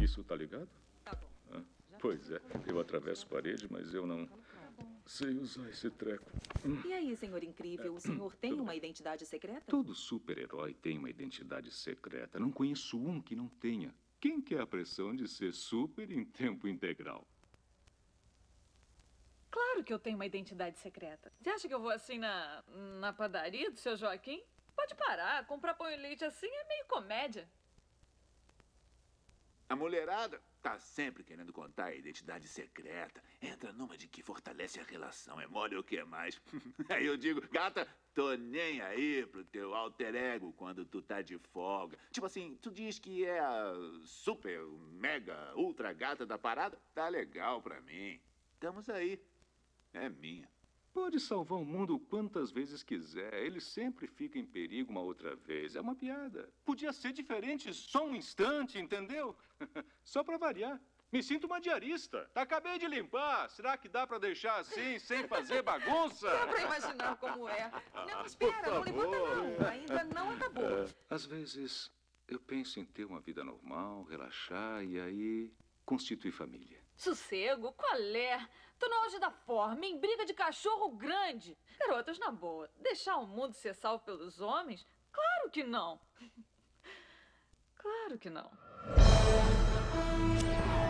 Isso, tá ligado? Tá bom. Ah, pois é, eu atravesso parede, mas eu não sei usar esse treco. E aí, senhor incrível, o senhor tem uma identidade secreta? Todo super-herói tem uma identidade secreta. Não conheço um que não tenha. Quem quer a pressão de ser super em tempo integral? Claro que eu tenho uma identidade secreta. Você acha que eu vou assim na padaria do seu Joaquim? Pode parar, comprar pão e leite assim é meio comédia. A mulherada tá sempre querendo contar a identidade secreta. Entra numa de que fortalece a relação. É mole o que mais? Aí eu digo, gata, tô nem aí pro teu alter ego quando tu tá de folga. Tipo assim, tu diz que é a super, mega, ultra gata da parada? Tá legal pra mim. Estamos aí. É minha. Pode salvar o mundo quantas vezes quiser. Ele sempre fica em perigo uma outra vez. É uma piada. Podia ser diferente só um instante, entendeu? Só pra variar. Me sinto uma diarista. Acabei de limpar. Será que dá pra deixar assim, sem fazer bagunça? Dá pra imaginar como é. Não, espera, não levanta não. Ainda não acabou. Às vezes, eu penso em ter uma vida normal, relaxar e aí constituir família. Sossego? Qual é? Tô no auge da forma, em briga de cachorro grande. Garotas, na boa, deixar o mundo ser salvo pelos homens? Claro que não. Claro que não.